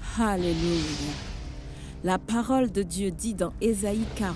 Alléluia. La parole de Dieu dit dans Ésaïe 40,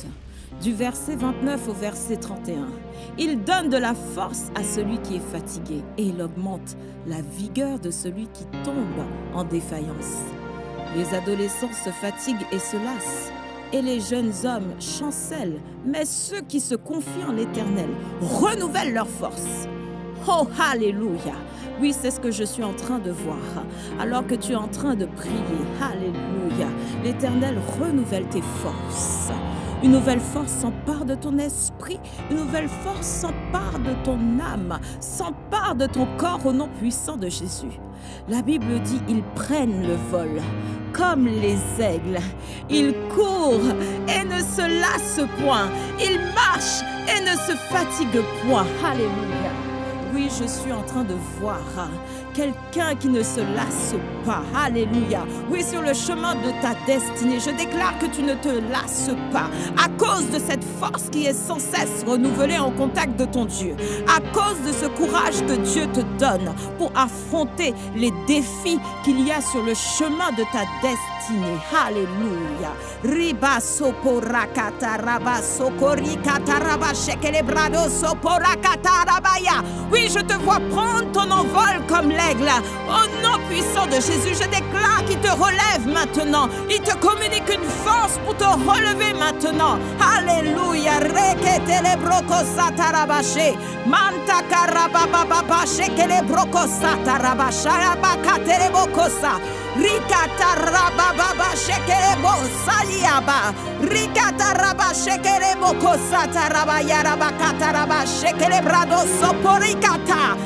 du verset 29 au verset 31, « Il donne de la force à celui qui est fatigué et il augmente la vigueur de celui qui tombe en défaillance. Les adolescents se fatiguent et se lassent, et les jeunes hommes chancellent, mais ceux qui se confient en l'Éternel renouvellent leur force. » Oh, alléluia! Oui, c'est ce que je suis en train de voir. Alors que tu es en train de prier, alléluia, l'Éternel renouvelle tes forces. Une nouvelle force s'empare de ton esprit, une nouvelle force s'empare de ton âme, s'empare de ton corps au nom puissant de Jésus. La Bible dit, ils prennent le vol comme les aigles. Ils courent et ne se lassent point. Ils marchent et ne se fatiguent point. Alléluia. Oui, je suis en train de voir quelqu'un qui ne se lasse pas. Alléluia. Oui, sur le chemin de ta destinée, je déclare que tu ne te lasses pas à cause de cette force qui est sans cesse renouvelée en contact de ton Dieu, à cause de ce courage que Dieu te donne pour affronter les défis qu'il y a sur le chemin de ta destinée. Alléluia. Riba soporakata raba sokorikata raba shekelebrado soporakata rabaya. Oui, je te vois prendre ton envol comme l'aigle. Au nom puissant de Jésus, je déclare qu'il te relève maintenant. Il te communique une force pour te relever maintenant. Alléluia. Reketele brokosata rabashe. Manta karabababa shekele brokosata rabasha rabakatele bokosa. Rikata rabababa shekele bo saliaba. Rikata raba shekele bokosata rabaya rabakata raba shekele brado soporikata.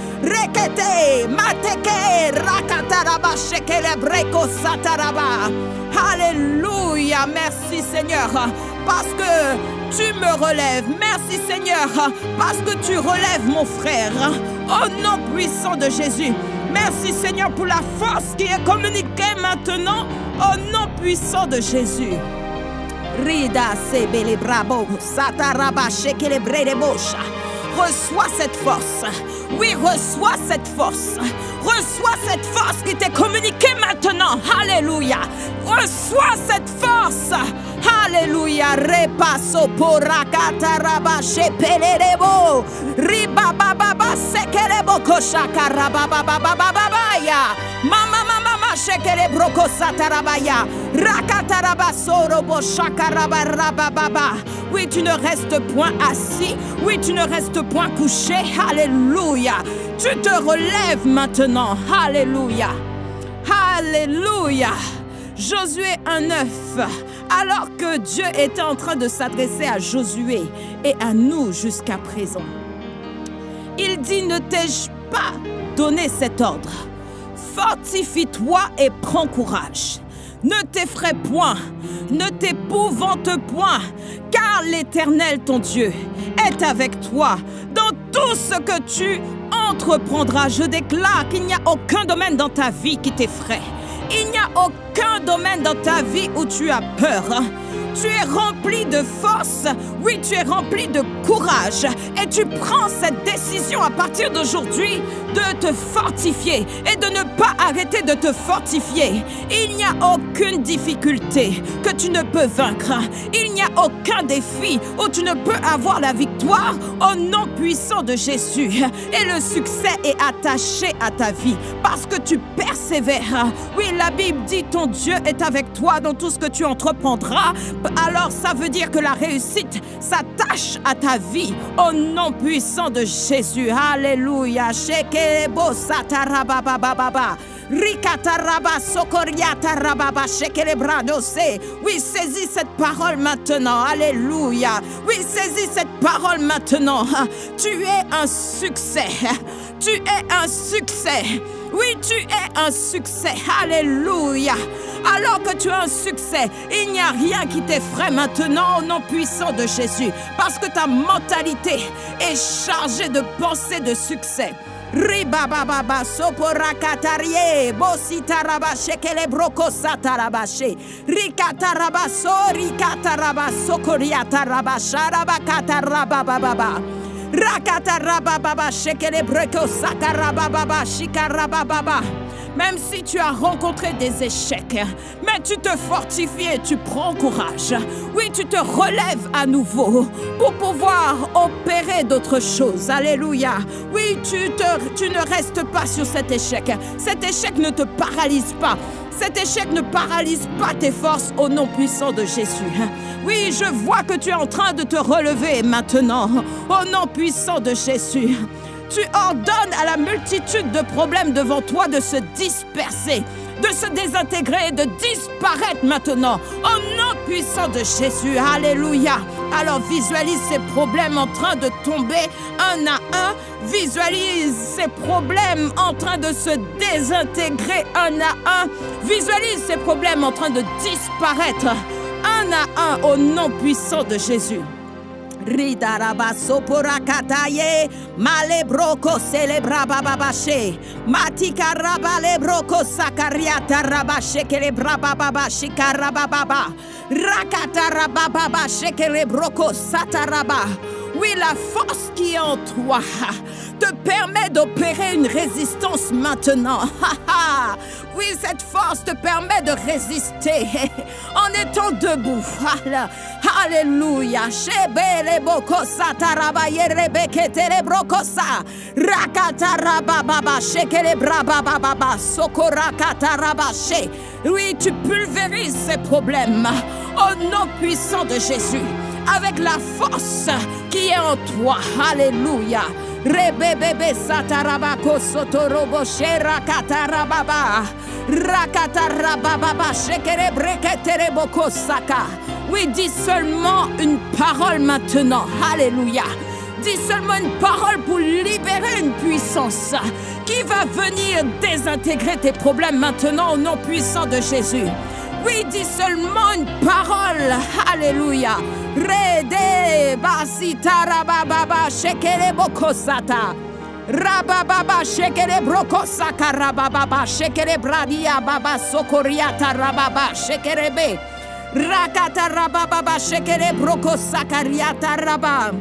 Rekete mateke rakata raba shekele breko sataraba. Alléluia, merci Seigneur parce que tu me relèves. Merci Seigneur parce que tu relèves mon frère. Au nom puissant de Jésus. Merci Seigneur pour la force qui est communiquée maintenant au nom puissant de Jésus. Rida sebele brabo sataraba shekele brede bosha. Reçois cette force. Oui, reçois cette force. Reçois cette force qui t'est communiquée maintenant. Alléluia. Reçois cette force. Alléluia. Repasso porakata rabashe pelerebo. Riba baba sekelebo koshaka rabababababaya. Mama shekele broko satarabaya. Rakatarabasoro boshaka rabarabababa. Oui, tu ne restes point assis. Oui, tu ne restes point couché. Alléluia. Tu te relèves maintenant. Alléluia. Alléluia. Josué 1:9. Alors que Dieu était en train de s'adresser à Josué et à nous jusqu'à présent, il dit, ne t'ai-je pas donné cet ordre? Fortifie-toi et prends courage. Ne t'effraie point, ne t'épouvante point, car l'Éternel ton Dieu est avec toi dans tout ce que tu entreprendras. Je déclare qu'il n'y a aucun domaine dans ta vie qui t'effraie. Il n'y a aucun domaine dans ta vie où tu as peur. Tu es rempli de force, oui, tu es rempli de courage et tu prends cette décision à partir d'aujourd'hui de te fortifier et de ne pas arrêter de te fortifier. Il n'y a aucune difficulté que tu ne peux vaincre. Il n'y a aucun défi où tu ne peux avoir la victoire au nom puissant de Jésus. Et le succès est attaché à ta vie parce que tu persévères. Oui, la Bible dit ton Dieu est avec toi dans tout ce que tu entreprendras. Alors ça veut dire que la réussite s'attache à ta vie au nom puissant de Jésus. Alléluia. Shekelebo satarababababa. Rikataraba sokoriatarababa shekelebradose. Oui, saisis cette parole maintenant. Alléluia. Oui, saisis cette parole maintenant. Tu es un succès. Tu es un succès. Oui, tu es un succès. Alléluia. Alors que tu as un succès, il n'y a rien qui t'effraie maintenant au nom puissant de Jésus. Parce que ta mentalité est chargée de pensées de succès. Ribababa soporakatarie bositaraba shekele broko satarabashe rikataraba so rikataraba sokoriataraba sharabakatarabababa rakatarababa shekele broko sakarababa shikarababa. même si tu as rencontré des échecs, mais tu te fortifies et tu prends courage. Oui, tu te relèves à nouveau pour pouvoir opérer d'autres choses. Alléluia. Oui, tu ne restes pas sur cet échec. Cet échec ne te paralyse pas. Cet échec ne paralyse pas tes forces au nom puissant de Jésus. Oui, je vois que tu es en train de te relever maintenant au nom puissant de Jésus. Tu ordonnes à la multitude de problèmes devant toi de se disperser, de se désintégrer, de disparaître maintenant au nom puissant de Jésus. Alléluia. Alors visualise ces problèmes en train de tomber un à un. Visualise ces problèmes en train de se désintégrer un à un. Visualise ces problèmes en train de disparaître un à un au nom puissant de Jésus. Ridaraba soporakataye malebroko celebra bababashe matika raba lebroko sakariata rabashe kelebra bababashe karababa rakata rababa shekelebroko sataraba. Oui, la force qui est en toi te permet d'opérer une résistance maintenant. Oui, cette force te permet de résister en étant debout. Alléluia. Oui, tu pulvérises ces problèmes au nom puissant de Jésus, avec la force qui est en toi. Alléluia. Rebebebe satarabako sotorobo shera katarababa rakatarababa shekere breketereboko saka. Oui, dis seulement une parole maintenant. Alléluia. Dis seulement une parole pour libérer une puissance qui va venir désintégrer tes problèmes maintenant au nom puissant de Jésus. Oui, dis seulement une parole. Alléluia. Rede basita rababa shekere bokosata. Rababa shekere brokosaka rababa shekere bradia baba sokoriata rababa shekerebe. Rakata rababa shekere brokosaka riata rabba.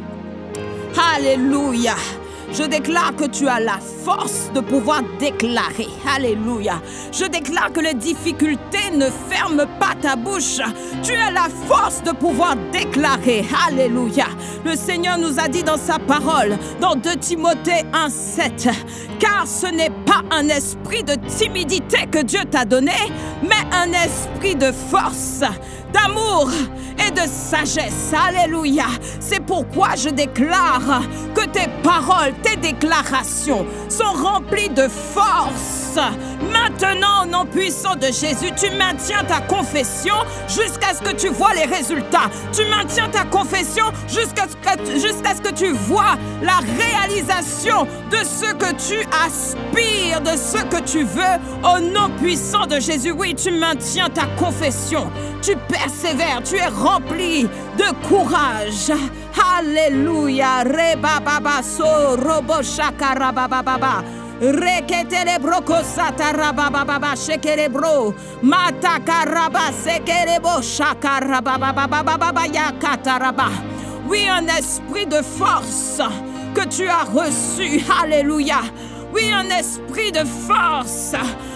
Alléluia. Je déclare que tu as la force de pouvoir déclarer. Alléluia. Je déclare que les difficultés ne ferment pas ta bouche. Tu as la force de pouvoir déclarer. Alléluia. Le Seigneur nous a dit dans sa parole, dans 2 Timothée 1:7, car ce n'est pas un esprit de timidité que Dieu t'a donné, mais un esprit de force, d'amour et de sagesse. Alléluia. C'est pourquoi je déclare que tes paroles, tes déclarations sont remplies de force. Maintenant, au nom puissant de Jésus, tu maintiens ta confession jusqu'à ce que tu vois les résultats. Tu maintiens ta confession jusqu'à ce que tu vois la réalisation de ce que tu aspires, de ce que tu veux, au nom puissant de Jésus. Oui, tu maintiens ta confession. Tu persévères, tu es rempli de courage. Alléluia. Rebababa so robo shakara bababa. Reketele broko satara bababa shekere bro. Matakaraba sekerebo shakara bababa yakataraba. Oui, un esprit de force que tu as reçu. Alléluia. Oui, un esprit de force.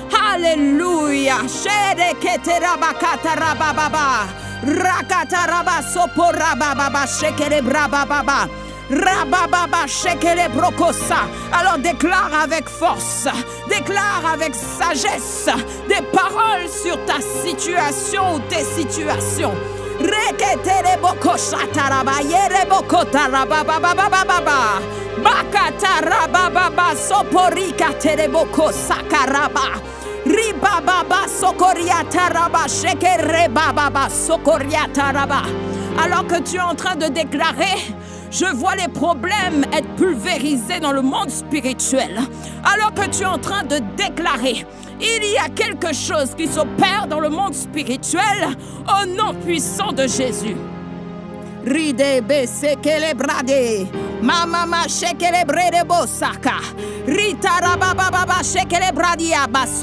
Alléluia. Shereketeraba kataraba baba. Rakataraba soporaba baba shekere braba baba. Rabababa shekele brokosa. Alors déclare avec force, déclare avec sagesse des paroles sur ta situation ou tes situations. Reketere bokosha taraba yere bokota rababa baba. Bakata rababa soporika tere bokosa karaba. Ribababa sokoriata raba shekere bababa sokoriata raba. Alors que tu es en train de déclarer, je vois les problèmes être pulvérisés dans le monde spirituel. Alors que tu es en train de déclarer, il y a quelque chose qui s'opère dans le monde spirituel au nom puissant de Jésus. Ride bese kele brade, mama shekele brede bosaka, rita rababa shekele bradia baso.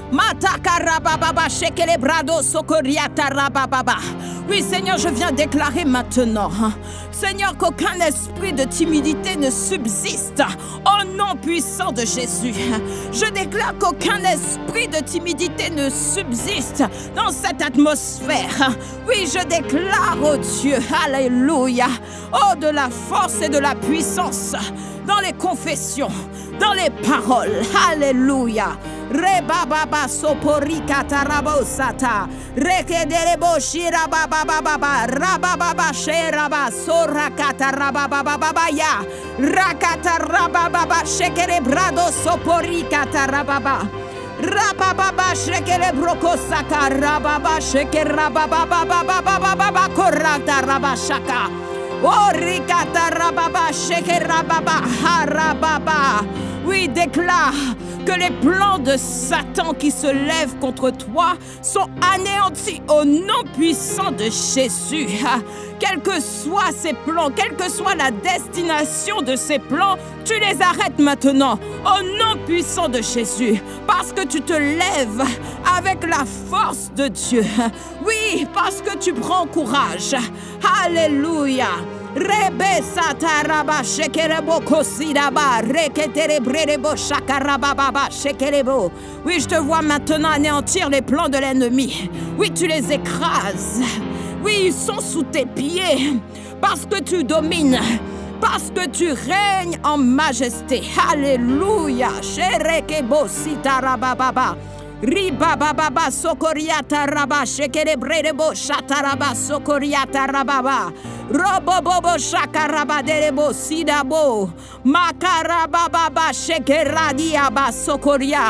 Matakarababa shekelebrado sokoriatarababa. Oui, Seigneur, je viens déclarer maintenant, Seigneur, qu'aucun esprit de timidité ne subsiste au nom puissant de Jésus. Je déclare qu'aucun esprit de timidité ne subsiste dans cette atmosphère. Oui, je déclare, oh Dieu, alléluia, oh, de la force et de la puissance dans les confessions, dans les paroles, alléluia. Rebababa soporika tarabosata rekedebo shirabababa rabababa sheraba sorakata rabababa ya rakata rabababa shekerebrado soporika tarababa rabababa shekerebroko saka rababa shekerabababa korata rabashaka orikata rababa shekerababa harababa. Oui, déclare que les plans de Satan qui se lèvent contre toi sont anéantis au nom puissant de Jésus. Quels que soient ces plans, quelle que soit la destination de ces plans, tu les arrêtes maintenant au nom puissant de Jésus. Parce que tu te lèves avec la force de Dieu. Oui, parce que tu prends courage. Alléluia. Rebe sataraba shekerebo kosidaba reketerebrebo shakarababa shekerebo. Oui, je te vois maintenant anéantir les plans de l'ennemi. Oui, tu les écrases. Oui, ils sont sous tes pieds parce que tu domines, parce que tu règnes en majesté. Alléluia. Sherekebo sitarababa. Riba baba sokoriata raba shekerebrebo shataraba sokoriata rababa. Robo bobo shakaraba derebo sidabo makarababa shekeradiaba sokoria.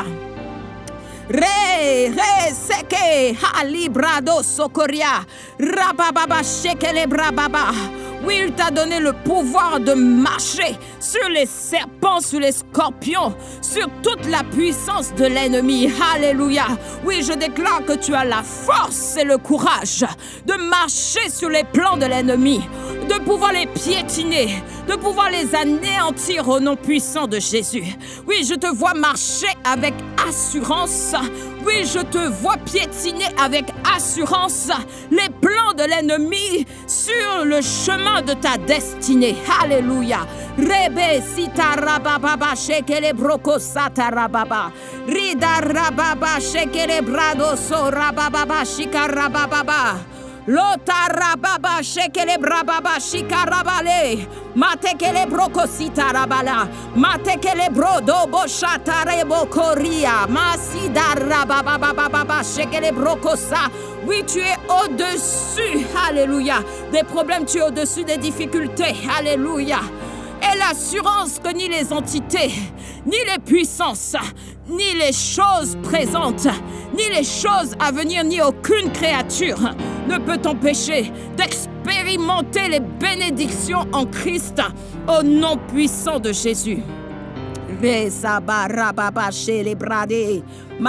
Re seke halibrado sokoria rababa shekelebrababa. Oui, il t'a donné le pouvoir de marcher sur les serpents, sur les scorpions, sur toute la puissance de l'ennemi. Alléluia. Oui, je déclare que tu as la force et le courage de marcher sur les plans de l'ennemi, de pouvoir les piétiner, de pouvoir les anéantir au nom puissant de Jésus. Oui, je te vois marcher avec assurance. Oui, je te vois piétiner avec assurance les plans de l'ennemi sur le chemin de ta destinée. Alléluia. Rebe sitarababa shekele broko satarababa. Rida rababa shekele brado so rababa shikarababa. Lotarababa shekele brababa shikarabale. Matekele broko sitarabala. Matekele brodo boshatarebo koria. Masidarababa shekele broko sa. Oui, tu es au-dessus, alléluia, des problèmes, tu es au-dessus des difficultés, alléluia. Et l'assurance que ni les entités, ni les puissances, ni les choses présentes, ni les choses à venir, ni aucune créature ne peut t'empêcher d'expérimenter les bénédictions en Christ au nom puissant de Jésus. Resabarababa shelebrade.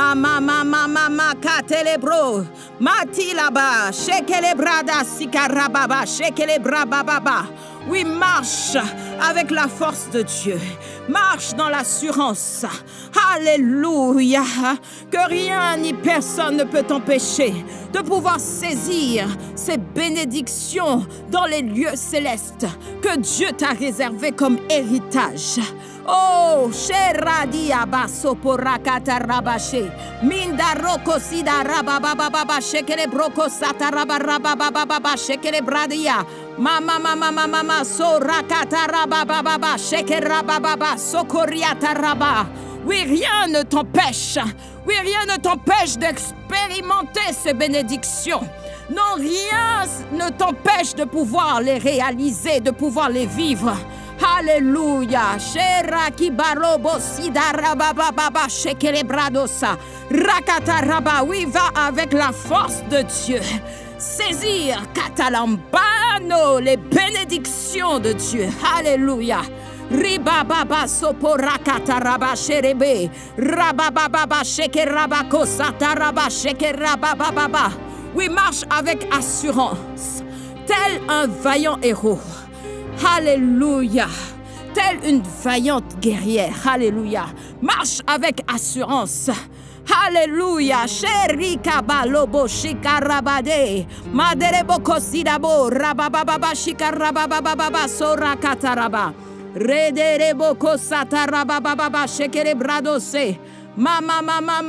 Mama katelebro. Matilaba shekelebrada sikarababa shekelebrababa. Oui, marche avec la force de Dieu. Marche dans l'assurance. Alléluia. Que rien ni personne ne peut t'empêcher de pouvoir saisir ces bénédictions dans les lieux célestes que Dieu t'a réservés comme héritage. Oh, Sheradia Basoporakata Rabashe, Mindaroko Sida Rabababa, Shekele Broko Sataraba Rabababa, Shekele Bradia, Mama, Sorakata Rabababa, Shekele Rabababa, Sokoriata Raba. Oui, rien ne t'empêche. Oui, rien ne t'empêche d'expérimenter ces bénédictions. Non, rien ne t'empêche de pouvoir les réaliser, de pouvoir les vivre. Alléluia. Sheraki barobo sidarababa shekelebradosa. Rakataraba. Oui, va avec la force de Dieu. Saisir katalambano les bénédictions de Dieu. Alléluia. Ribababa soporakataraba sherebe. Rabababa shekerabako sataraba shekerabababa. Oui, marche avec assurance, tel un vaillant héros. Alléluia. Telle une vaillante guerrière. Alléluia. Marche avec assurance. Alléluia. Sherika balobo shikarabade. Maderebo kosidabo. Rabababa shikarabababa sorakataraba. Rederebo kosatarabababa shekerebradose. Mama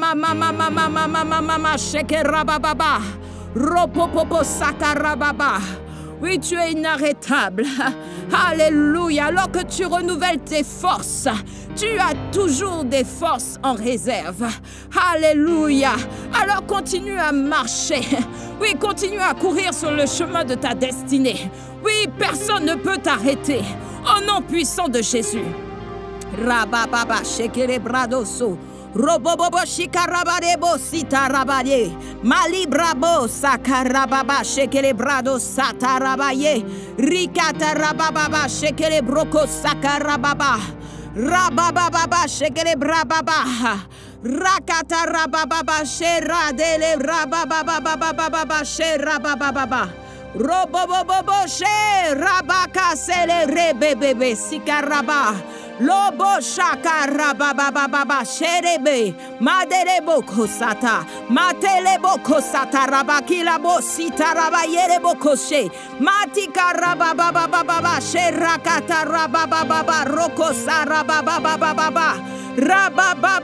shekerabababa. Ropopopo sakarababa. Oui, tu es inarrêtable. Alléluia. Alors que tu renouvelles tes forces, tu as toujours des forces en réserve. Alléluia. Alors continue à marcher. Oui, continue à courir sur le chemin de ta destinée. Oui, personne ne peut t'arrêter. Au nom puissant de Jésus. Rabababa shekerebradoso. Robobobo shikarabadebo sitarabade. Malibrabo sakarababa shekelebrado satarabaye. Rikata rabababa shekelebroko sakarababa. Rabababa shekelebrababa. Rakata rabababa sheradele rabababa sherabababa. Robobobobo sherabaka sele rebebebe sikaraba. Lobo shakara baba baba sherebe maderebo kosata matelebo kosata rabakila bo sitaraba yerebo koshe matika rababa baba sherakata rababa baba rokosa rababa baba rababa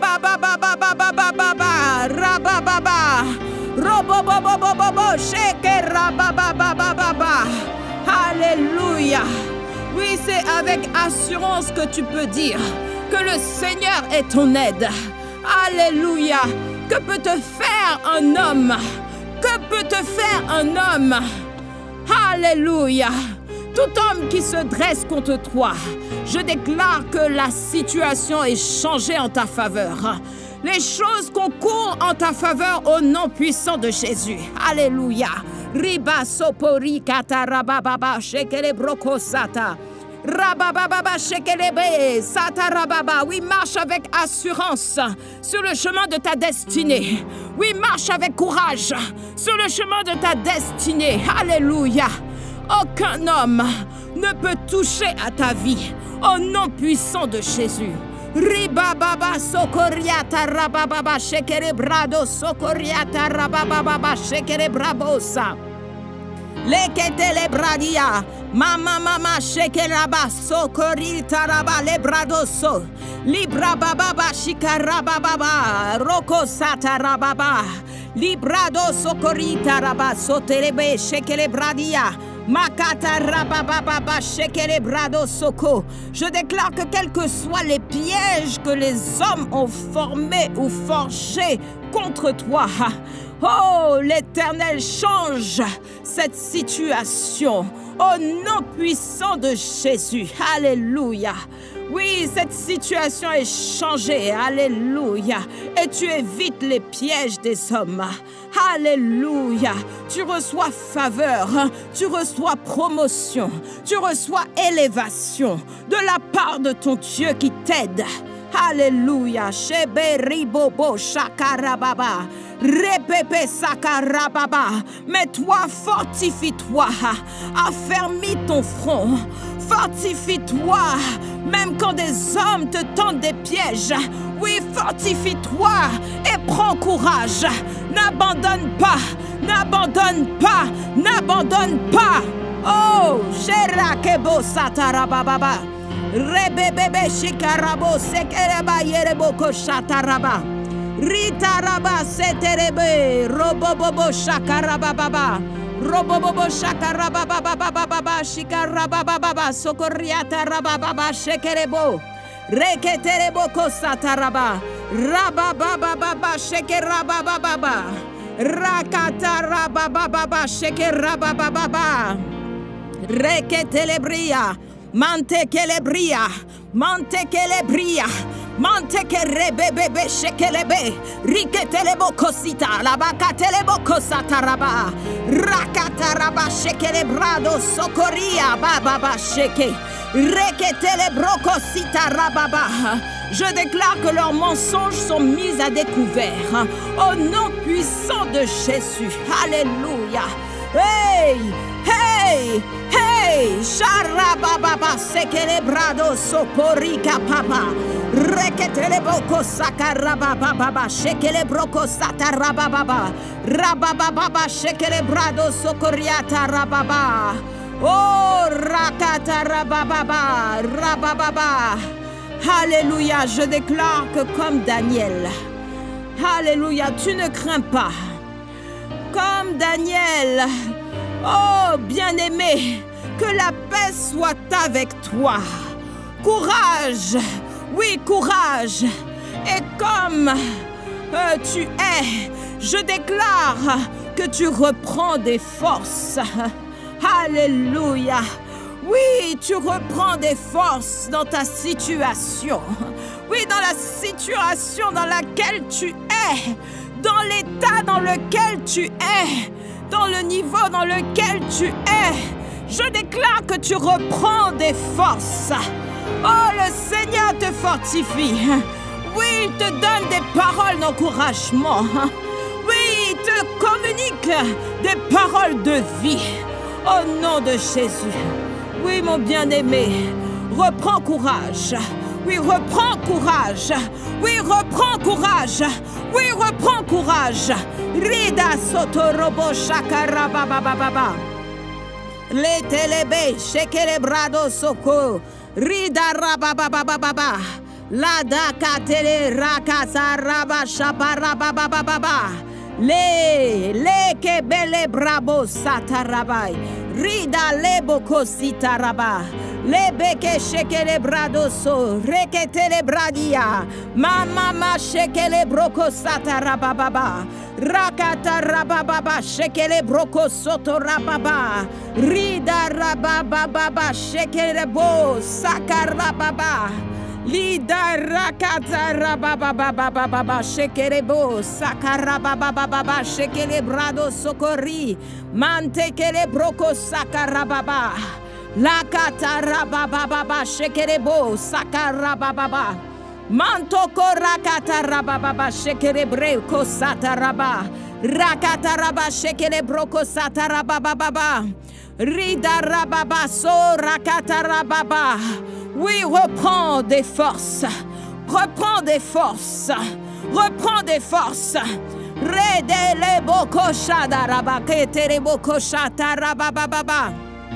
baba rababa robobobobobo sheke rababa baba. Alléluia. Oui, c'est avec assurance que tu peux dire que le Seigneur est ton aide. Alléluia. Que peut te faire un homme? Que peut te faire un homme? Alléluia. Tout homme qui se dresse contre toi, je déclare que la situation est changée en ta faveur. Les choses concourent en ta faveur au nom puissant de Jésus. Alléluia. Riba sopori katarababa shekele broko sata. Rabababa shekelebe sata rababa. Oui, marche avec assurance sur le chemin de ta destinée. Oui, marche avec courage sur le chemin de ta destinée. Alléluia. Aucun homme ne peut toucher à ta vie au nom puissant de Jésus. Ribababa sokoriata rabababa shekerebrado sokoriata rabababa shekerebrabosa. Leketele bradia mama shekeraba sokorita raba lebradoso libra baba shikarababa roko sata rababa librado sokorita raba sotelebe shekelebradia. Makata rabababa shekelebrado soko. Je déclare que quels que soient les pièges que les hommes ont formés ou forgés contre toi, oh, l'Éternel change cette situation au nom puissant de Jésus. Alléluia. Oui, cette situation est changée. Alléluia. Et tu évites les pièges des hommes. Alléluia. Tu reçois faveur. Tu reçois promotion. Tu reçois élévation de la part de ton Dieu qui t'aide. Alléluia. Sheberibobo shakarababa. Repepe sakarababa. Mais toi, fortifie-toi. Affermis ton front. Fortifie-toi. Même quand des hommes te tendent des pièges. Oui, fortifie-toi et prends courage. N'abandonne pas. N'abandonne pas. N'abandonne pas. Oh, Sherakebo satarababa. Rebebebe shikarabo sekereba yerebo koshataraba. Ritaraba seterebe robobobo shakarababa. Robobobo shakarababa shikarababa sokoriata rababa shekerebo. Reketerebo kosataraba. Rabababa shekerababa. Rakatarababa shekerababa. Reketelebria. Mantekelebria, mantekelebria, mantekelebebe shekelebe, riketelebo kosita, labakatelebo kosataraba, rakataraba shekelebrado sokoria bababa sheke, reketelebro kosita rababa. Je déclare que leurs mensonges sont mis à découvert au nom puissant de Jésus. Alléluia. Hey, hey, hey. Reketelebe, Sharababa, Sekelebrado, Soporika Papa, Reketeleboko Sakarababa, Shekelebroko Satarababa, Rabababa, Shekelebrado, Sokoriata Rababa, Oh, Rakata Rabababa, Rabababa. Alléluia, je déclare que comme Daniel, Alléluia, tu ne crains pas. Comme Daniel, oh bien-aimé, que la paix soit avec toi. Courage, oui, courage. Et comme tu es, je déclare que tu reprends des forces. Alléluia. Oui, tu reprends des forces dans ta situation. Oui, dans la situation dans laquelle tu es. Dans l'état dans lequel tu es. Dans le niveau dans lequel tu es. Je déclare que tu reprends des forces. Oh, le Seigneur te fortifie. Oui, il te donne des paroles d'encouragement. Oui, il te communique des paroles de vie. Au nom de Jésus. Oui, mon bien-aimé, reprends courage. Oui, reprends courage. Oui, reprends courage. Oui, reprends courage. Rida sotorobo shakarabababa. Le telebe shekelebrado soko. Rida rababababa. La daka tele rakasa raba shabarabababa. Le kebele brabo satarabai. Rida lebo kosita raba. Lebeke shekele bradoso. Reketele bradia. Mama shekele broko satarababa. Rakata rabababa shekele broko soto rababa. Rida rabababa shekele bo sakarababa. Lida rakata rabababa shekerebo sakarabababa shekelebrado sokori mantekele broko sakarababa lakata rabababa shekerebo sakarababa mantoko rakata rabababa shekerebreko sataraba rakata raba shekelebroko satarababa rida rababa so rakata rababa. Oui, reprends des forces. Reprends des forces. Reprends des forces. Redele boko shadaraba ketele boko shatarababa.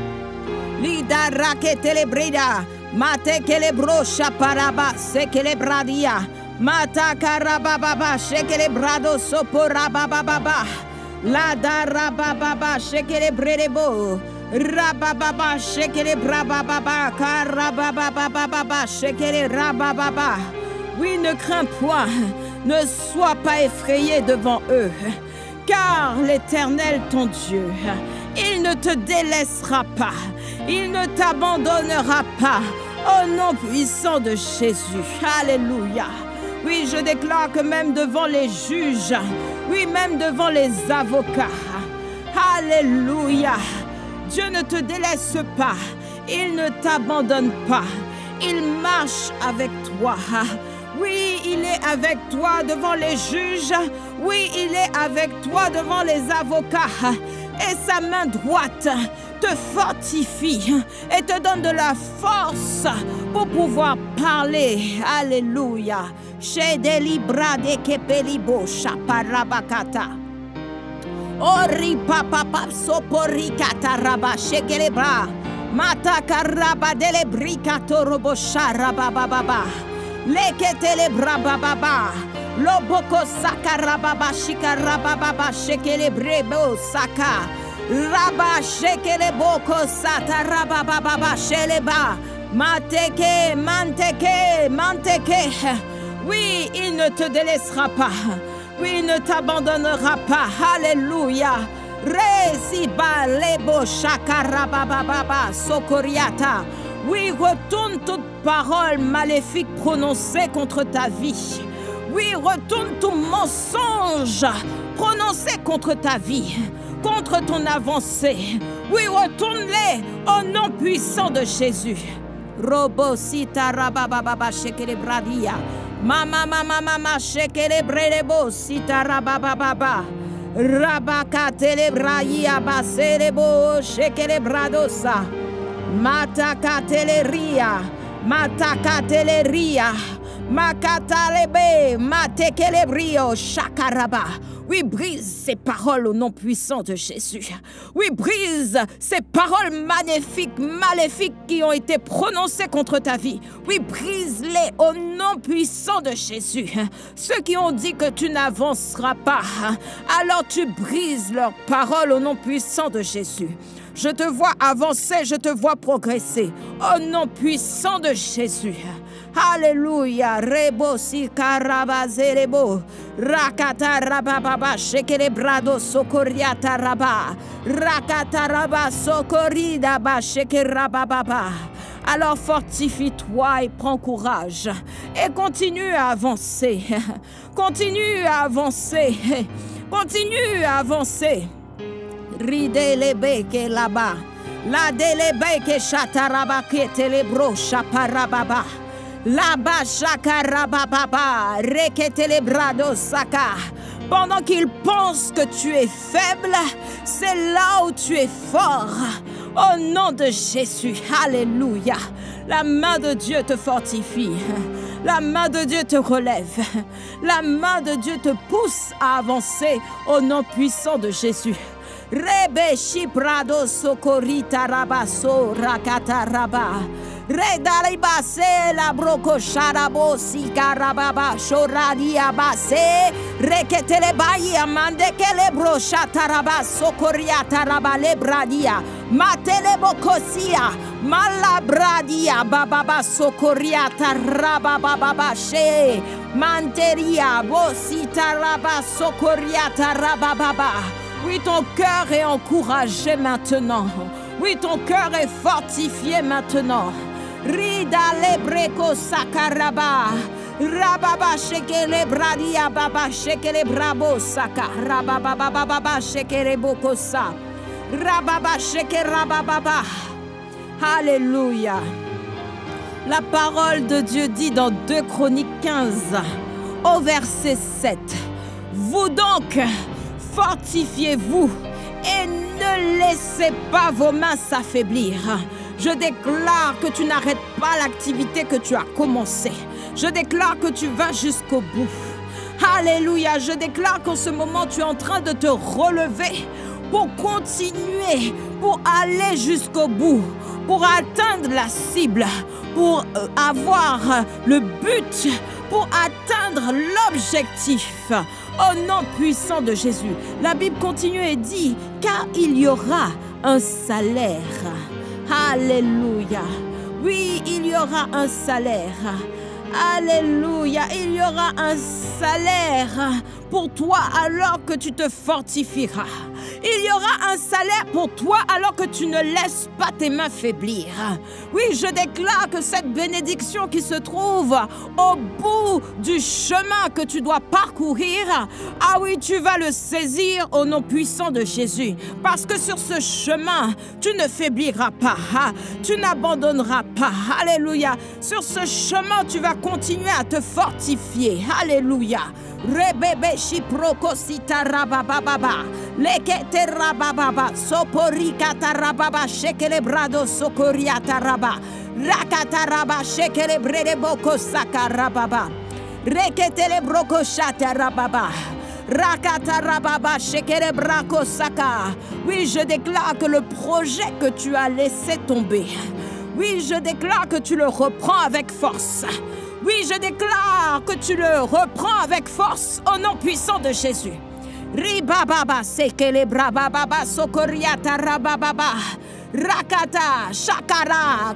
Lida raketele brida. Mate kele brocha paraba sekele bradia. Mata karababa shekele brado soporababa. La darababa shekele bredebo. Rabababa shekele brababa karabababa shekele rabababa. Oui, ne crains point, ne sois pas effrayé devant eux, car l'Éternel ton Dieu, il ne te délaissera pas, il ne t'abandonnera pas, au nom puissant de Jésus. Alléluia. Oui, je déclare que même devant les juges, oui, même devant les avocats, alléluia. Dieu ne te délaisse pas, il ne t'abandonne pas, il marche avec toi. Oui, il est avec toi devant les juges, oui, il est avec toi devant les avocats. Et sa main droite te fortifie et te donne de la force pour pouvoir parler. Alléluia. Chez des libra de kepelibo chaparabakata. Ori papa sopori kataraba shekelebra mata karaba delebrika torobo sharaba baba leketelebra baba loboko sakaraba shikaraba baba shekelebrebo saka raba shekeleboko sataraba baba sheleba manteke. Oui, il ne te délaissera pas. Oui, il ne t'abandonnera pas. Alléluia. Resiba lebo shakarabababa sokoriata. Oui, retourne toute parole maléfique prononcée contre ta vie. Oui, retourne tout mensonge prononcé contre ta vie, contre ton avancée. Oui, retourne-les au nom puissant de Jésus. Robo sita rabababa shekelebradia. Mama shekele brelebo sitarabababa rabaka telebraia baselebo shekele bradosa Matakateleria, Matakateleria, Makatalebe, Matekelebrio, Shakaraba. Oui, brise ces paroles au nom puissant de Jésus. Oui, brise ces paroles magnifiques, maléfiques qui ont été prononcées contre ta vie. Oui, brise-les au nom puissant de Jésus. Ceux qui ont dit que tu n'avanceras pas, alors tu brises leurs paroles au nom puissant de Jésus. Je te vois avancer, je te vois progresser au nom puissant de Jésus. Alléluia. Rebo si karabazerebo. Rakata rababa shekelebrado sokoriata raba. Rakata raba sokorida ba shekerababa. Alors fortifie-toi et prends courage. Et continue à avancer. Continue à avancer. Continue à avancer. Ridelebe ke là-bas. La delebe ke chataraba ke telebro chaparababa. Là-bas, chakarababa, reketelebrado saka. Pendant qu'ils pensent que tu es faible, c'est là où tu es fort. Au nom de Jésus, alléluia. La main de Dieu te fortifie. La main de Dieu te relève. La main de Dieu te pousse à avancer au nom puissant de Jésus. Rebe shiprado sokorita rabaso rakata raba. Redalibase la broco sharabo sikarababa shoradia base reketele bayi amande kele bro shataraba sokoria taraba lebradia matele bokosia malabradia bababa sokoria taraba bababa she manteria bositaraba sokoria taraba baba. Oui, ton cœur est encouragé maintenant. Oui, ton cœur est fortifié maintenant. Rida lebreko sakaraba. Rababa shekele bradia baba shekele brabo saka. Rababa baba shekele bokosa. Rababa shekele rababa. Alléluia. La parole de Dieu dit dans 2 Chroniques 15 au verset 7. Vous donc, fortifiez-vous et ne laissez pas vos mains s'affaiblir. Je déclare que tu n'arrêtes pas l'activité que tu as commencée. Je déclare que tu vas jusqu'au bout. Alléluia. Je déclare qu'en ce moment, tu es en train de te relever pour continuer, pour aller jusqu'au bout, pour atteindre la cible, pour avoir le but, pour atteindre l'objectif. Au nom puissant de Jésus. La Bible continue et dit, car il y aura un salaire. Alléluia. Oui, il y aura un salaire. Alléluia. Il y aura un salaire pour toi alors que tu te fortifieras. Il y aura un salaire pour toi alors que tu ne laisses pas tes mains faiblir. Oui, je déclare que cette bénédiction qui se trouve au bout du chemin que tu dois parcourir, ah oui, tu vas le saisir au nom puissant de Jésus. Parce que sur ce chemin, tu ne faibliras pas, tu n'abandonneras pas. Alléluia. Sur ce chemin, tu vas continuer à te fortifier. Alléluia. Rebebe shiproko sita rabababa. Lekete rabababa. Soporika tarababa. Shekele brado sokoria taraba. Rakata raba. Shekele brede boko saka rababa. Rekete le broko shata rababa. Rakata rababa. Shekele brako saka. Oui, je déclare que le projet que tu as laissé tomber, oui, je déclare que tu le reprends avec force. Oui, je déclare que tu le reprends avec force au nom puissant de Jésus. Ribababa, sekele brababa, sokoriata rabababa. Rakata, shakara,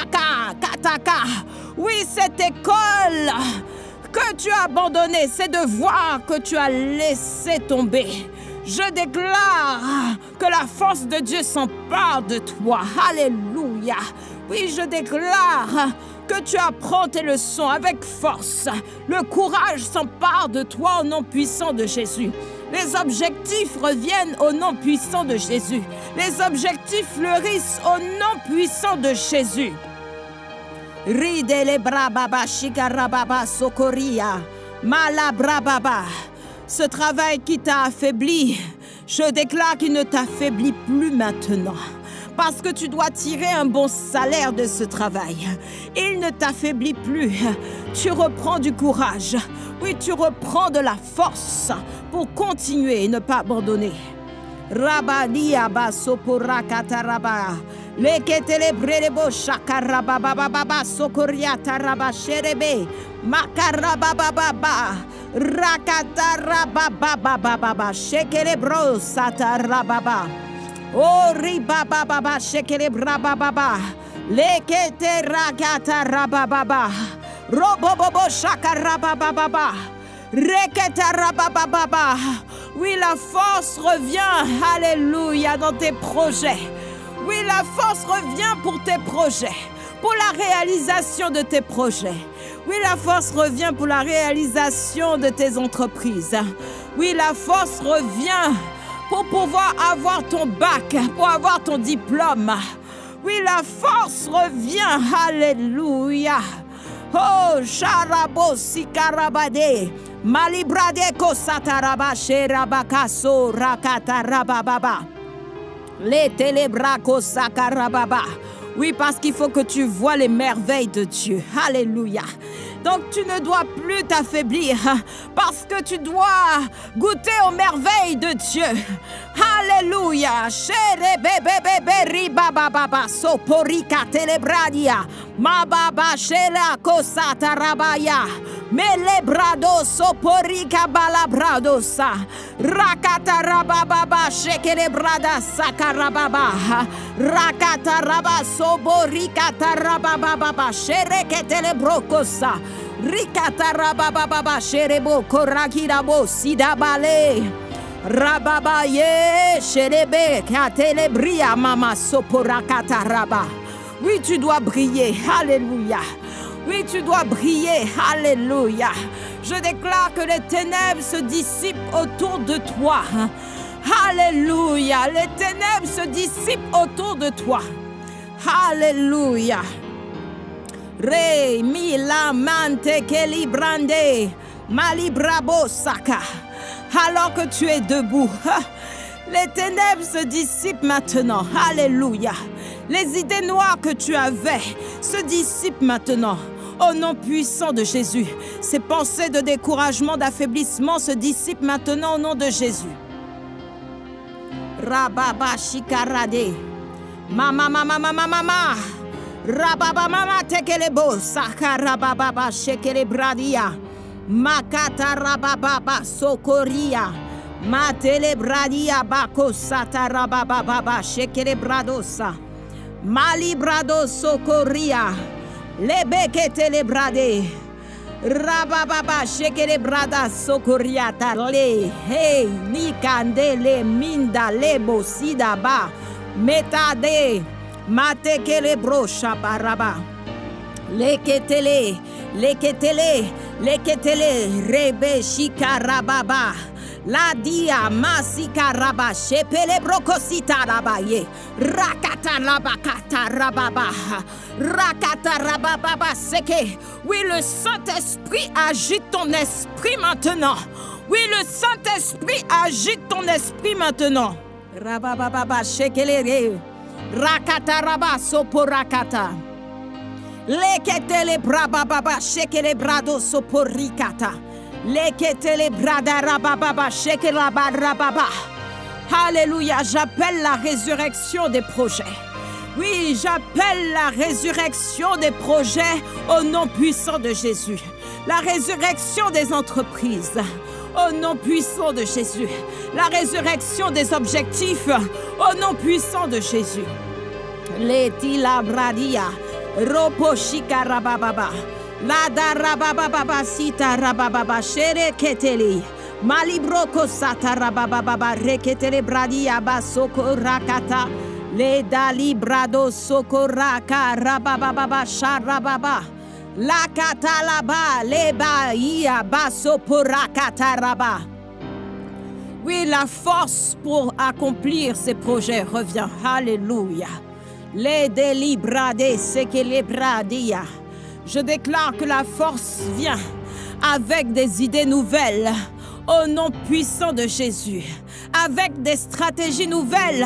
kataka. Oui, cette école que tu as abandonnée, ces devoirs que tu as laissé tomber. Je déclare que la force de Dieu s'empare de toi. Alléluia. Oui, je déclare que tu apprends tes leçons avec force. Le courage s'empare de toi au nom puissant de Jésus. Les objectifs reviennent au nom puissant de Jésus. Les objectifs fleurissent au nom puissant de Jésus. Ridele brababa shikarababa sokoria malabrababa. Ce travail qui t'a affaibli, je déclare qu'il ne t'affaiblit plus maintenant. parce que tu dois tirer un bon salaire de ce travail. Il ne t'affaiblit plus. Tu reprends du courage. Oui, tu reprends de la force pour continuer et ne pas abandonner. Rabadia basopora kataraba. Leketele brelebo shakaraba baba sokoria taraba sherebe. Makarababa. Rakatarababa shekelebro satarababa. Oh ribababa shekelebra lekete rakatarababa. Robobobo shakarababa. Reketarababa. Oui, la force revient, alléluia, dans tes projets. Oui, la force revient pour tes projets, pour la réalisation de tes projets. Oui, la force revient pour la réalisation de tes entreprises. Oui, la force revient pour pouvoir avoir ton bac, pour avoir ton diplôme. Oui, la force revient, alléluia. Oh, Sharabo Sikarabade. Malibrade kosataraba sherabakaso rakatarababa. Les télébracos sakarababa. Oui, parce qu'il faut que tu vois les merveilles de Dieu. Alléluia. Donc tu ne dois plus t'affaiblir parce que tu dois goûter aux merveilles de Dieu. Alléluia. Chere bebe ribababa soporika telebradia. Mababa shela kosata rabaya. Melebrado soporika balabrado sa. Rakata rababa shekelebrada sakarababa. Rakata raba soborika tarababa shereketelebrokos. Rikata rababa sherebo korakirabo sidabale. Rababa ye sherebe katelebria mama soporakata raba. Oui, tu dois briller. Alléluia. Oui, tu dois briller. Alléluia. Je déclare que les ténèbres se dissipent autour de toi. Alléluia. Les ténèbres se dissipent autour de toi. Alléluia. Re mi la mante que librande malibrabo saka. Alors que tu es debout, les ténèbres se dissipent maintenant. Alléluia. Les idées noires que tu avais se dissipent maintenant. Au nom puissant de Jésus. Ces pensées de découragement, d'affaiblissement se dissipent maintenant au nom de Jésus. Rababa shikarade. Mama. Rababa mama tekelebo sakarababa shekelebradia. Makata rababa sokoria. Matelebradia bako satarababa shekelebradosa. Malibrado sokoria. Lebekete lebrade. Rababa shekelebrada sokoria tarle. Hey nikandele minda lebo sidaba. Metade. Matekele brocha baraba. Leketele rebe shikarababa. La dia masikaraba shepele brokosita rabaye. Rakata rabakata rababa. Rakata rababa seke. Oui, le Saint-Esprit agite ton esprit maintenant. Oui, le Saint-Esprit agite ton esprit maintenant. Rababa shekele. Rakata raba soporakata. Leketele brababa shekele brado soporikata. Leketele brada rababa shekele rababa. Alléluia, j'appelle la résurrection des projets. Oui, j'appelle la résurrection des projets au nom puissant de Jésus. La résurrection des entreprises au nom puissant de Jésus. La résurrection des objectifs au nom puissant de Jésus. Leti la bradia, ropo shika rabababa, la da rabababa sita rabababa shere keteli, malibroko sata rabababa reketele bradia basoko rakata, le da librado soko raka rabababa sharababa, la katalaba le baia baso porakata raba. Oui, la force pour accomplir ces projets revient. Alléluia. Les délibradés, c'est que les bradia. Je déclare que la force vient avec des idées nouvelles au nom puissant de Jésus, avec des stratégies nouvelles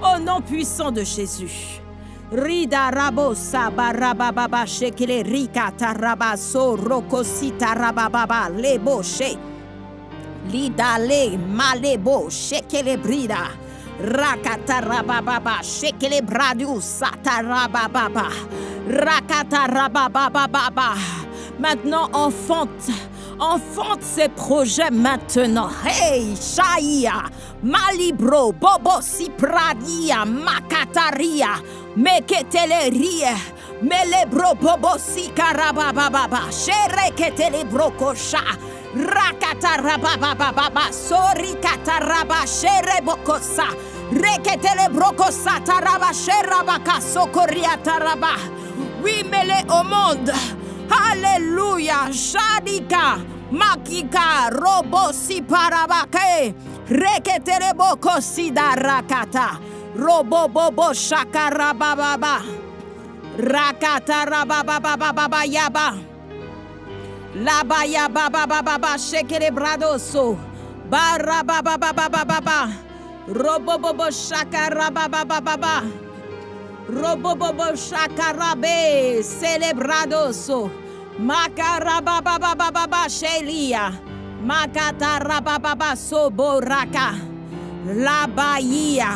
Au nom puissant de Jésus. Rida rabo sabarababa shekele rika taraba so rokosita rababa leboshe. Lida le malebo shekele brida. Rakata rababa shekele bradu satarababa. Rakata rababa. Maintenant enfante ces projets maintenant. Hey, Shaia, Malibro, Bobo Sipradia, Makataria, Meketeleria, Melebro, Bobo Sikarababa, Shereketelebro Kosha, Rakatarababa, Sorikataraba, Sherebokosa, Reketelebrokosa, Taraba, Sherabaka, Sokoriataraba. Oui, mets-les au monde. Alléluia, Shadika, Makika, Robo Siparabake, Reketerebo Kosida Rakata, Robo Bobo Shakarababa, Rakata Rabababa Yaba, Laba Yaba Baba Shekere Bradoso, Barabababa, Robo Bobo Shakarababa. Robobobo shakarabe celebradoso makarabababa shelia makatarababa soboraka la bahia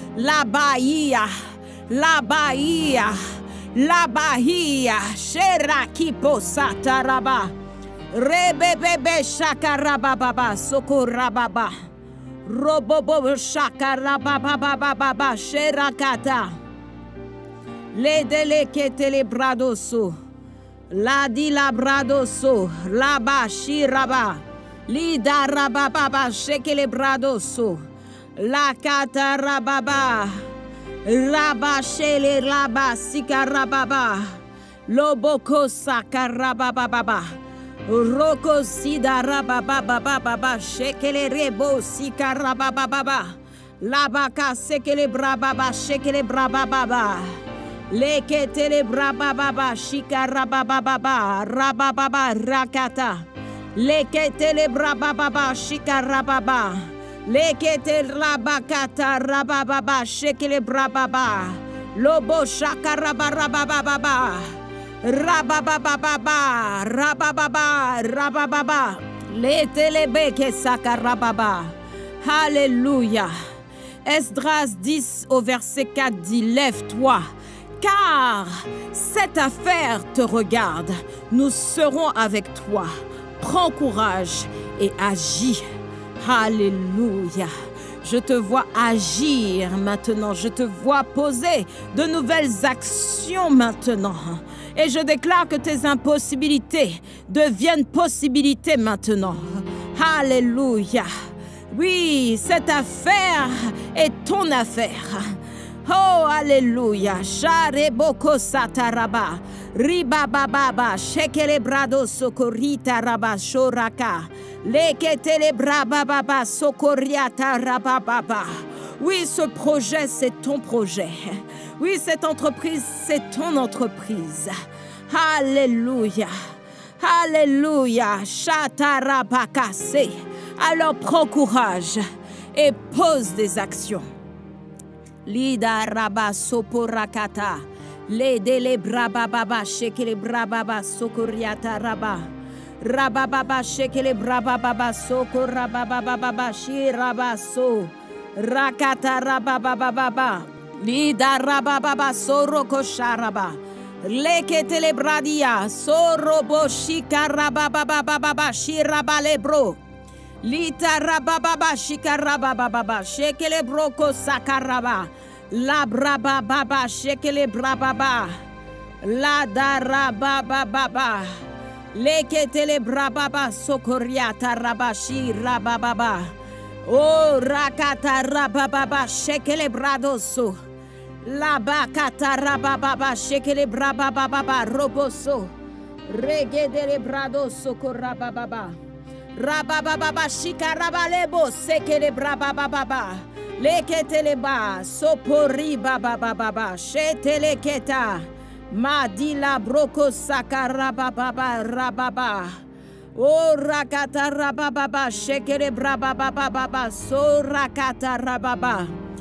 sherakipo sataraba rebebebe shakarababa sokorababa robobobo shakarababa sherakata. Le delekete le bradoso, la di la bradoso, la ba shiraba, li da rababa sheke le bradoso, la kata rababa, raba shele raba sika rababa, loboko saka rababa, roko sida rababa sheke le rebo sika rababa, la baka seke le brababa sheke le brababa. Leke tele brababa shika rababa rababa rakata. Leke tele brababa shika rababa. Leke tele rabakata rababa shekele brababa. Lobo shaka rababa. Rababa. Le tele beke saka rababa. Alléluia. Esdras 10 au verset 4 dit: lève-toi, car cette affaire te regarde. Nous serons avec toi. Prends courage et agis. Alléluia. Je te vois agir maintenant. Je te vois poser de nouvelles actions maintenant. Et je déclare que tes impossibilités deviennent possibilités maintenant. Alléluia. Oui, cette affaire est ton affaire. Oh, alléluia. Shareboko sataraba. Ribababa. Shekele brado sokorita raba shoraka. Leketele brababa sokoriata rababa. Oui, ce projet, c'est ton projet. Oui, cette entreprise, c'est ton entreprise. Alléluia. Alléluia. Shatarabakase. Alors prends courage et pose des actions. Lida raba soporakata. Lede brababa shekele brababa sokoriata raba. Rababa shekele brababa sokorababa shirabaso. Rakata rababa. Lida rababa soroko sharaba. Leketele bradia sorobo shika rababa shirabalebro. Lita rababa shikarababa shekele broko sakaraba la brababa shekele brababa la darababa leketele brababa sokoriata rabashi rababa o rakata rababa shekele bradoso la bakata rababa shekele brababa roboso regedele bradoso korababa. Rabababa shikarabalebo sekele brabababa leketeleba sopori babababa sheteleketa madila broko sakarababa rababa o rakata rabababa shekele brabababa so rakata rababa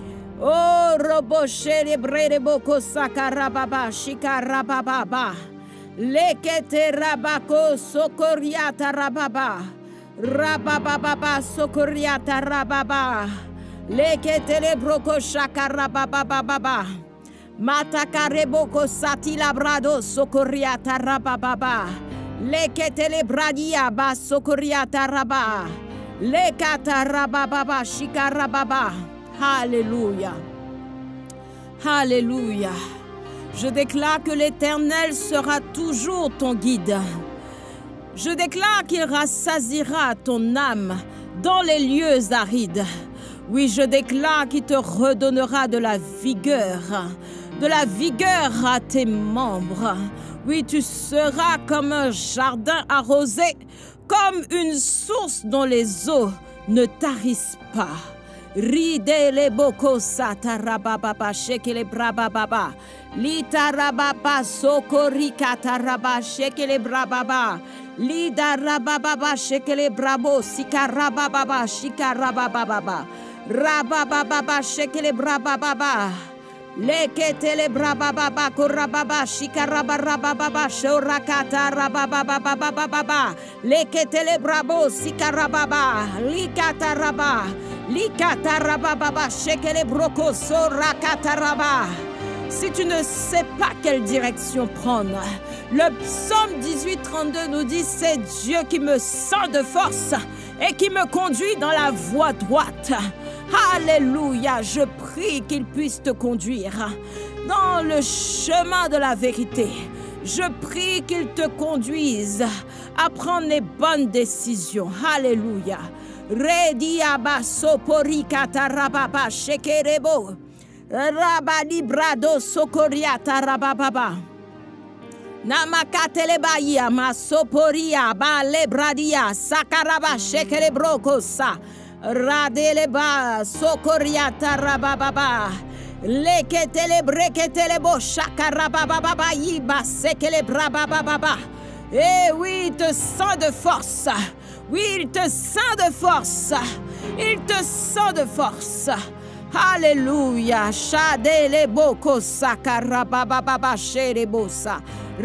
Oh, roboche de bredeboko sakarababa, shikarababa. Lekete rabako sokoriata rababa. Rabababa sokoriata rababa. Lekete le broko shakarababa. Matakarebo sati labrado sokoriata rababa. Lekete le bradia ba sokoriata raba. Lekata rababa shikarababa. Alléluia. Alléluia. Je déclare que l'Éternel sera toujours ton guide. Je déclare qu'il rassasiera ton âme dans les lieux arides. Oui, je déclare qu'il te redonnera de la vigueur à tes membres. Oui, tu seras comme un jardin arrosé, comme une source dont les eaux ne tarissent pas. Ride le boko satarababa shekele brababa litarababa sokorika taraba shekele brababa lidarababa shekele brabo sikarababa shikarababa rabababa shekele brababa leketele brababa korababa shikarababa shorakata rabababa leketele brabo sikarababa likataraba likatarababa shekele broko sorakataraba. Si tu ne sais pas quelle direction prendre, le psaume 18:32 nous dit: c'est Dieu qui me sent de force et qui me conduit dans la voie droite. Alléluia, je prie qu'il puisse te conduire dans le chemin de la vérité. Je prie qu'il te conduise à prendre les bonnes décisions. Alléluia. Rediaba soporikata rababa shekerebo rabadi brado sokoriata rababa namakatelebaya masoporia balebradia sakaraba shekerebrokosa radeleba sokoriata rababa leketelebriketelebo shakarababa yiba sekelebrababa. Eh oui, il te sent de force. Oui, il te sent de force. Il te sent de force. Alléluia. Shadele boko sakarababa sherebosa.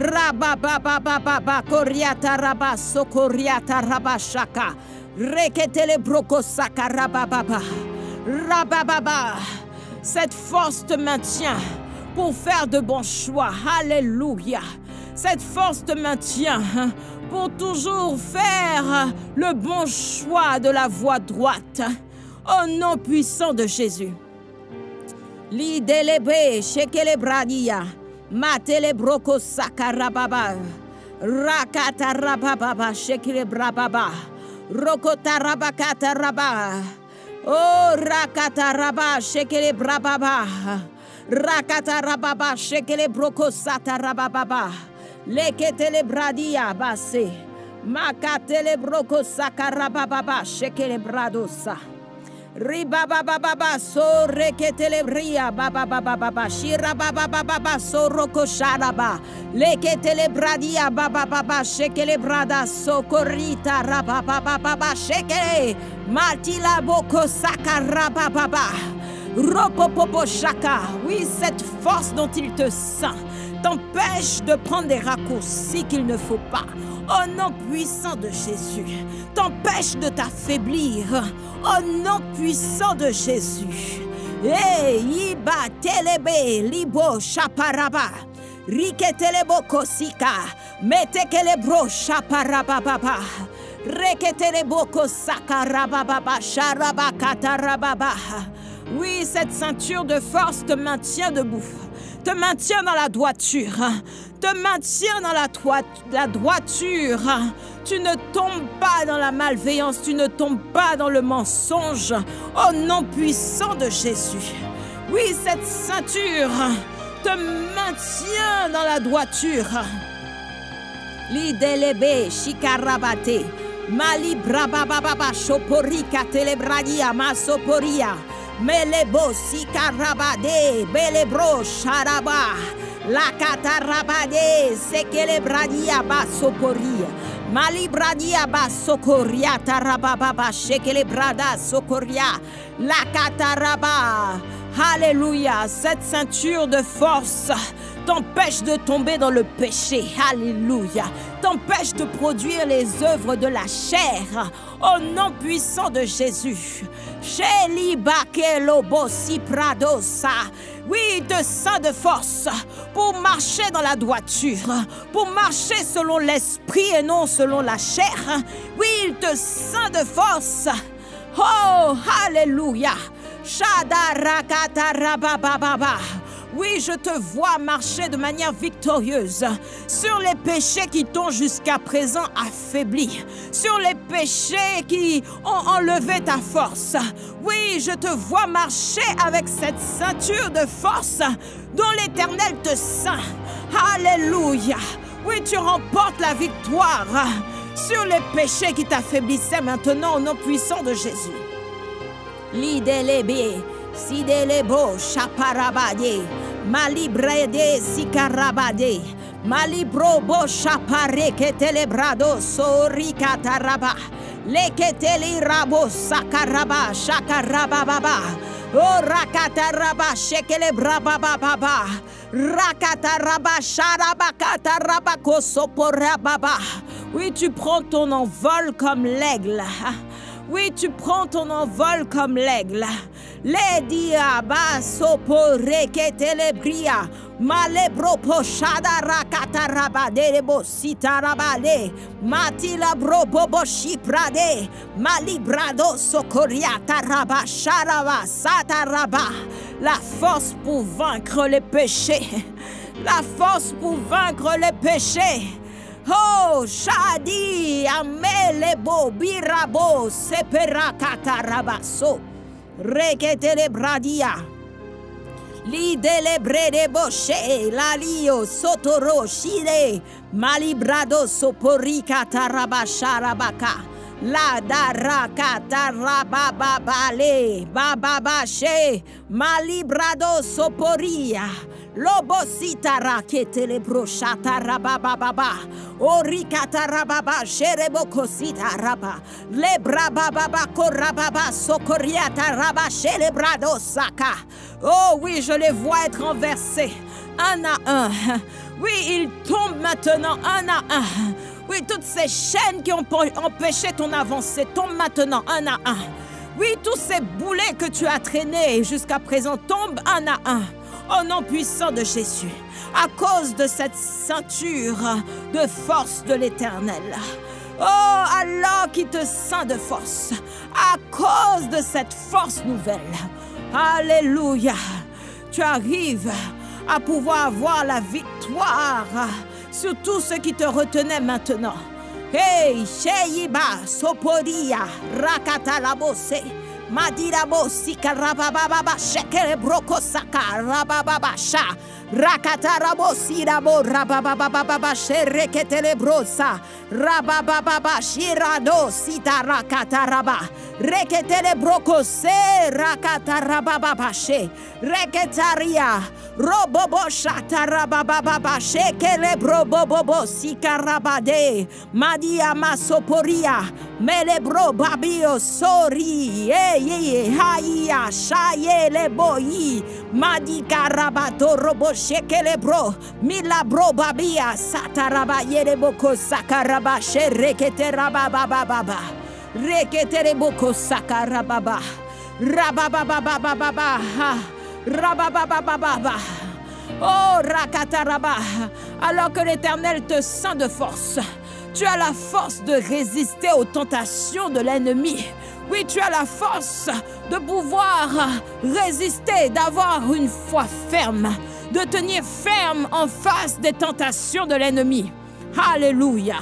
Rabababa koriata raba sokoriata raba shaka. Reketele broko sakarababa. Rabababa. Cette force te maintient pour faire de bons choix. Alléluia. Cette force te maintient pour toujours faire le bon choix de la voie droite. Au nom puissant de Jésus. Lidelebe shekelebradia matelebroko sakarababa rakatarababa shekelebrababa rokotarabakataraba oh rakataraba shekelebrababa rakatarababa shekelebroko satarababa leketele bradia base makatele broko sakarababa shekele bradosa ribababa so reketele bria baba shira baba so roko sharaba leketele bradia baba shekele brada so korita rababa shekele matila boko sakarababa ropopopo shaka. Oui, cette force dont il te sent t'empêche de prendre des raccourcis qu'il ne faut pas. Au nom puissant de Jésus, t'empêche de t'affaiblir. Au nom puissant de Jésus. Eh, iba telebe libo chaparaba. Riketelebo kosika. Metekelebro chaparababa. Reketelebo kosakarababa. Sharabakatarababa. Oui, cette ceinture de force te maintient debout. Te maintient dans la droiture, te maintient dans la droiture. Tu ne tombes pas dans la malveillance, tu ne tombes pas dans le mensonge. Au nom puissant de Jésus. Oui, cette ceinture te maintient dans la droiture. Lidelebe shikarabate mali brabababa shoporika telebradia masoporia. Melebo sikarabade belebro sharaba la katarabade sekelebradia basoporia malibradia basokoria tarababa shekelebrada sokoria la kataraba. Alléluia. Cette ceinture de force t'empêche de tomber dans le péché. Alléluia. T'empêche de produire les œuvres de la chair. Au nom puissant de Jésus. Oui, il te ceint de force pour marcher dans la droiture, pour marcher selon l'esprit et non selon la chair. Oui, il te ceint de force. Oh, alléluia. Oui, je te vois marcher de manière victorieuse sur les péchés qui t'ont jusqu'à présent affaibli, sur les péchés qui ont enlevé ta force. Oui, je te vois marcher avec cette ceinture de force dont l'Éternel te ceint. Alléluia. Oui, tu remportes la victoire sur les péchés qui t'affaiblissaient maintenant au nom puissant de Jésus. Lidelebe, sidelebo, chaparabade, malibrede, sikarabade, malibrobo, chapare, ketelebrado, sorikataraba, leketeli rabo, sakaraba, shakarababa, oh rakataraba, shekelebrababa, rakataraba, sharabakataraba, kosoporababa. Oui, tu prends ton envol comme l'aigle. Oui, tu prends ton envol comme l'aigle. Les diabas sopore ketelebria, malebro pochada rakataraba derebo sitarabale, matila brobobo shiprade, malibrado sokoria taraba sharaba sataraba. La force pour vaincre les péchés. La force pour vaincre les péchés. Oh, Shadi, Amelebo, Birabo, Sepera Katarabaso, Reketele Bradia, Lidele Brede Boshe, Lalio, Sotoro, Shide, Malibrado, Sopori Katarabasharabaka, La Daraka Tarabababale, Bababashe, Malibrado, Soporia. Lobo sitara ketele brochata rabababa, orikata rababa, shereboko sitaraba, lebra bababa korababa, sokoriata raba, sherebrado saka. Oh oui, je les vois être renversés, un à un. Oui, ils tombent maintenant, un à un. Oui, toutes ces chaînes qui ont empêché ton avancée tombent maintenant, un à un. Oui, tous ces boulets que tu as traînés jusqu'à présent tombent un à un. Au nom puissant de Jésus, à cause de cette ceinture de force de l'Éternel. Oh, alors qui te ceint de force, à cause de cette force nouvelle. Alléluia. Tu arrives à pouvoir avoir la victoire sur tout ce qui te retenait maintenant. Hey, Sheiba, Soporia, Rakatalabose. Madirabo sikarabababa shekere broko saka rabababa sha rakatarabo sirabo rabababa shereketele brosa rabababa shirado sita rakataraba reketele broko se rakatarababa she reketaria robobo shatarababa shekele brobobo sikarabade madia masoporia melebro babio sori haya shaye le boyi madika rabato robo shekele bro milabro babia sataraba yereboko sakaraba sherekete rabababa rekete boko sakarababa rabababa rabababa. Oh rakataraba, alors que l'Éternel te ceint de force. Tu as la force de résister aux tentations de l'ennemi. Oui, tu as la force de pouvoir résister, d'avoir une foi ferme, de tenir ferme en face des tentations de l'ennemi. Alléluia.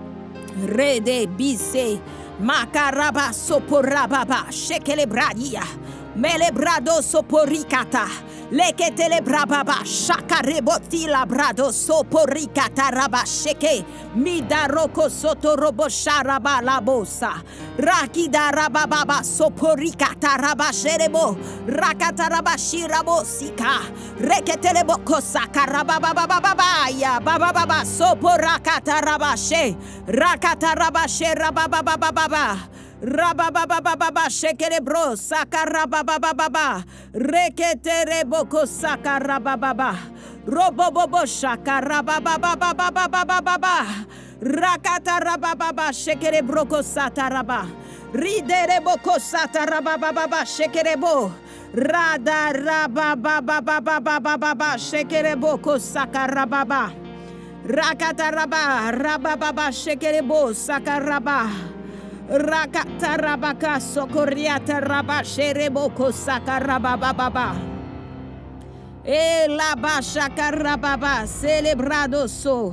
Rede bise, makaraba soporababa, shekelebradia, melebrado soporikata. Leketele brababa shakareboti labrado soporikata raba sheke midaroko sotorobo sharaba labosa rakida rababa soporikata raba sherebo rakata raba shirabo sika reketele boko sakarababa ya bababa soporakata raba she rakata raba sherababa rabababa shekelebro sakarababa Reketere boko sakarababa. Robobobo shakarababababababababa. Rakata rabababa shekere broko sataraba. Ridere boko satarabababa shekerebo. Rada rabababababababa shekere boko sakarababa. Rakata raba rabababa shekerebo sakaraba. Rakata rabaka sokoriata raba shereboko sakarabababa. E la basha karababa celebrado so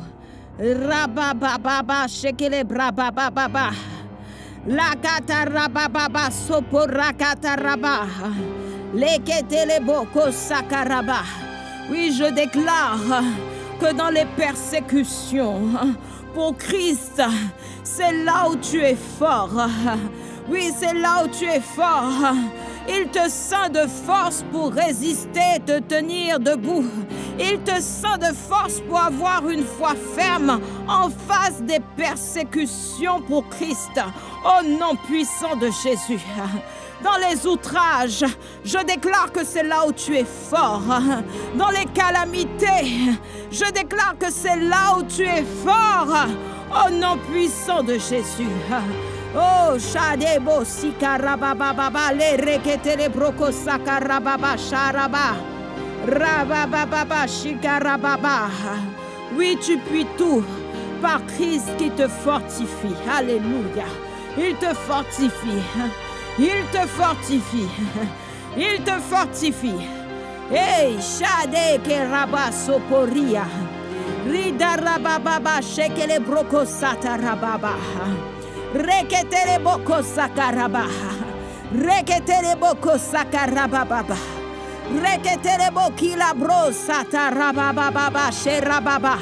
rabababa shekele brabababa la katarababa soporakata leketele boko sakaraba. Oui, je déclare que dans les persécutions pour Christ, c'est là où tu es fort. Oui, c'est là où tu es fort. Il te sent de force pour résister, te tenir debout. Il te sent de force pour avoir une foi ferme en face des persécutions pour Christ. Au nom puissant de Jésus. Dans les outrages, je déclare que c'est là où tu es fort. Dans les calamités, je déclare que c'est là où tu es fort. Au nom puissant de Jésus. Oh, Shadebo Sikarabababa, le reketele broko sakarababa sharaba. Rabababa shikarababa. Oui, tu puis tout par Christ qui te fortifie. Alléluia. Il te fortifie. Il te fortifie. Il te fortifie. Hey, Shade Keraba Soporia. Rida Rabababa shekele broko satarababa. Reketere boko sakaraba. Reketere boko sakarababa. Reketere bokila bro satarababa sherababa.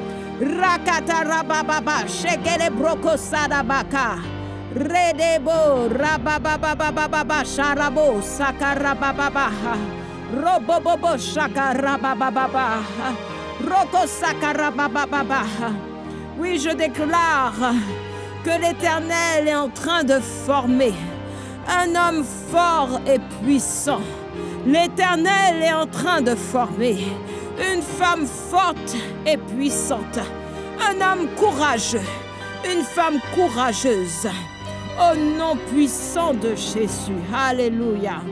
Rakatarababa shekele broko sadabaka. Redebo rabababa sharabo sakarababa. Robobobo shakarababa. Roko sakarababa. Oui, je déclare que l'Éternel est en train de former un homme fort et puissant. L'Éternel est en train de former une femme forte et puissante. Un homme courageux, une femme courageuse. Au nom puissant de Jésus. Alléluia.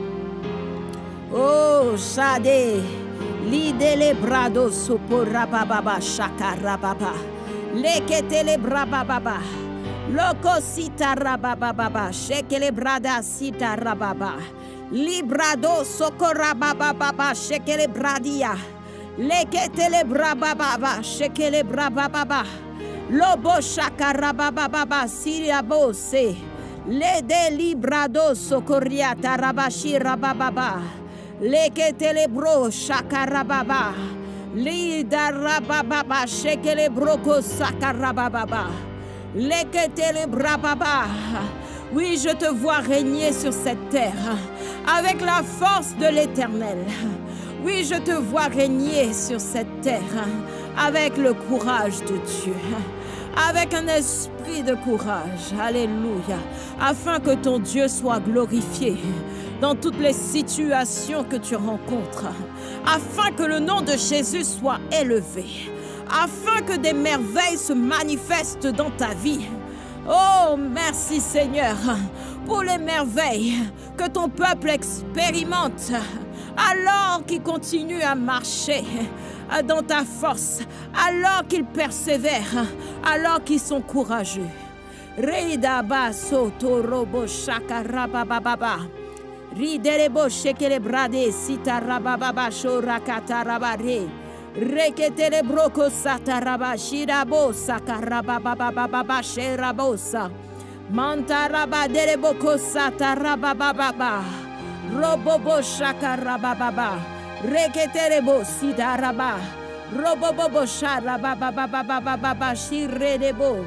Oh, Shade, l'idele brado soporababa shakarababa. Leketele brababa. Loko sita rabababa, shekele brada sita rababa. Librado sokorabababa, shekele bradia. Leketele brababa, shekele brababa. Lobo shakarabababa, siriabo se. Lede librado sokoriata rabashi rabababa. Leketele bro shakarababa. Lida rabababa, shekele broko sakarababa. Leketele brababa. Oui, je te vois régner sur cette terre avec la force de l'Éternel. Oui, je te vois régner sur cette terre avec le courage de Dieu, avec un esprit de courage. Alléluia. Afin que ton Dieu soit glorifié dans toutes les situations que tu rencontres, afin que le nom de Jésus soit élevé, afin que des merveilles se manifestent dans ta vie. Oh, merci Seigneur pour les merveilles que ton peuple expérimente alors qu'il continue à marcher dans ta force, alors qu'ils persévèrent, alors qu'ils sont courageux. Reidaba soto robo shaka rabababa. Riderebo shekele brade sita rabababa shorakata rabare. Reketele broko sataraba shirabo sakarabababa sherabosa. Mantaraba dereboko satarabababa. Robobo shakarabababa. Reketerebo sidaraba. Robobo sharababababa shiredebo.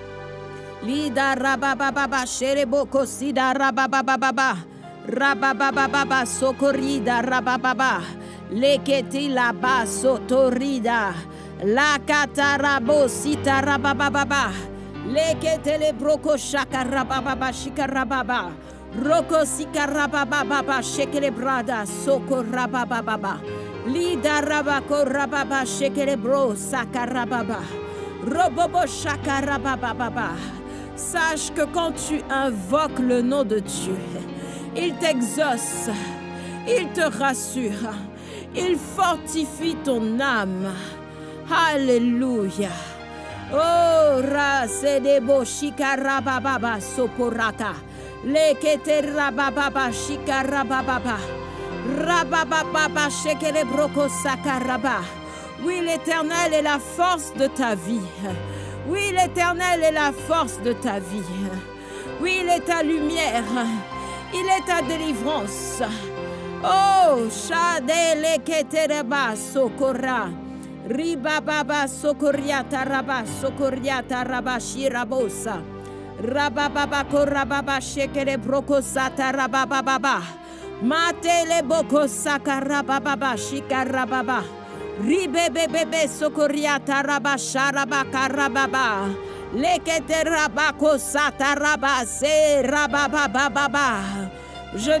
Lida rabababa shereboko sidarabababa. Rabababa sokorida rabababa. Leketi la basotorida. La katarabo sitarabababa. Lekete le broko shakarababa shikarababa. Roko sikarababa shekelebrada sokorababa. Lida rabako rababa shekelebro sakarababa. Robobo shakarababa. Sache que quand tu invoques le nom de Dieu, il t'exauce, il te rassure, il fortifie ton âme. Alléluia. Oh, rasedebo shikarababa soporata. Lekete rababa shikarababa. Rabababa shekelebroko sakaraba. Oui, l'Éternel est la force de ta vie. Oui, l'Éternel est la force de ta vie. Oui, il est ta lumière. Il est ta délivrance. Oh, Shadele Ketereba Sokora. Ribababa Sokoriata Raba Sokoriata Raba Shirabosa. Rabababa Korababa Shekele Broko Sata Rabababa. Matele Boko Sakarababa Shikarababa. Ribebebebe Sokoriata Raba Sharaba Karababa. Lekete Rabako Sata Raba Se Rabababa. Je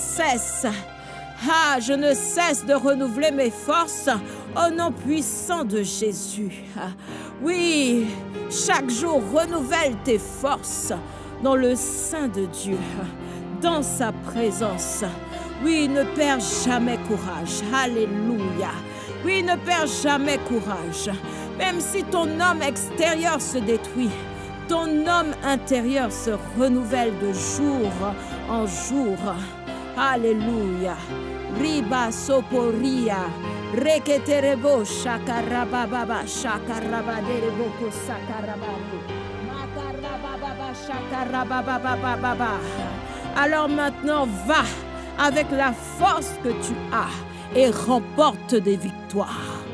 ne cesse de renouveler mes forces au nom puissant de Jésus. Oui, chaque jour renouvelle tes forces dans le sein de Dieu, dans sa présence. Oui, ne perds jamais courage. Alléluia. Oui, ne perds jamais courage. Même si ton homme extérieur se détruit, ton homme intérieur se renouvelle de jour en jour. Alléluia. Riba soporia. Reketerebo shakarababa shakarabaderebo sakarababo. Makarababa shakarababa. Alors maintenant, va avec la force que tu as et remporte des victoires.